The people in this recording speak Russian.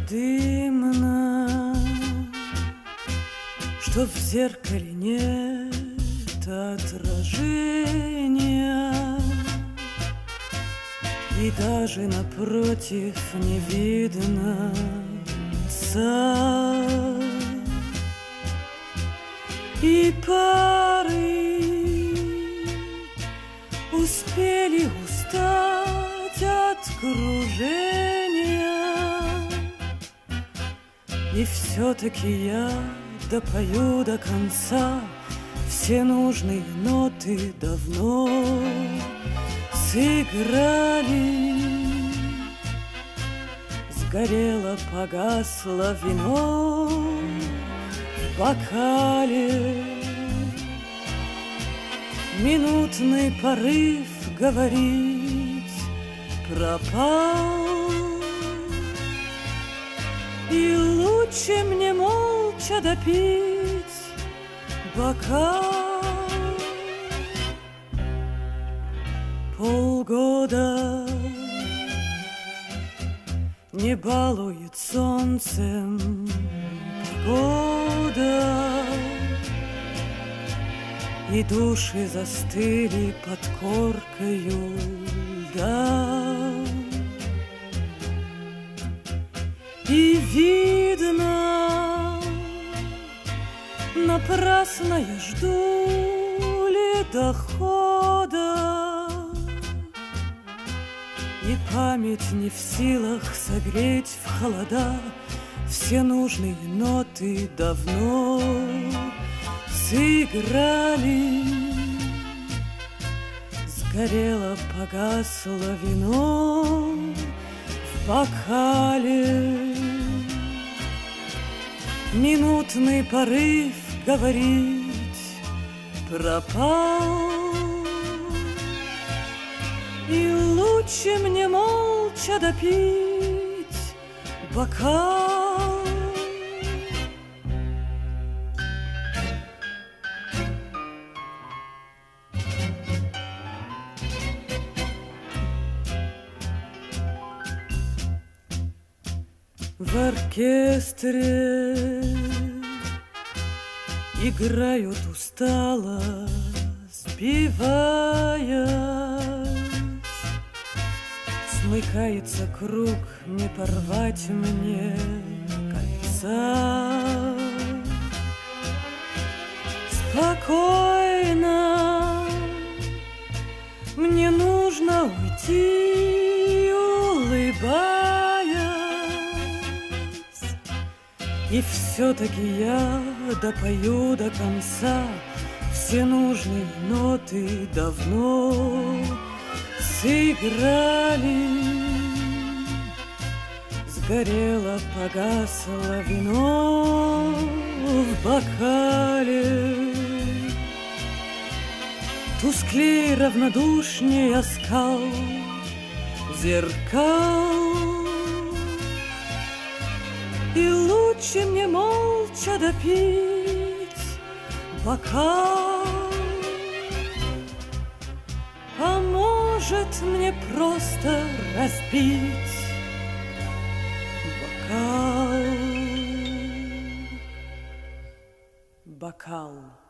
дымно, что в зеркале нет отражения, и даже напротив не видно лица. И пары успели устать от кружения, и все-таки я допою до конца. Все нужные ноты давно сыграли. Сгорело, погасло вино в бокале. Минутный порыв говорить пропал, и лучше мне молча допить бокал. Полгода не балует солнцем погода, и души застыли под коркою льда. И видно, напрасно я жду ледохода, и память не в силах согреть в холода. Все нужные ноты давно сыграли. Сгорело, погасло вино в бокале. Минутный порыв говорить пропал, и лучше мне молча допить бокал. В оркестре играют устало, сбиваясь. Смыкается круг, не порвать мне кольца. Спокойно, мне нужно уйти, улыбаясь. И все-таки я допою до конца. Все нужные ноты давно сыграли. Сгорело, погасло вино в бокале. Тусклей, равнодушней оскал зеркал, и лучше мне молча допить бокал. А может, мне просто разбить бокал.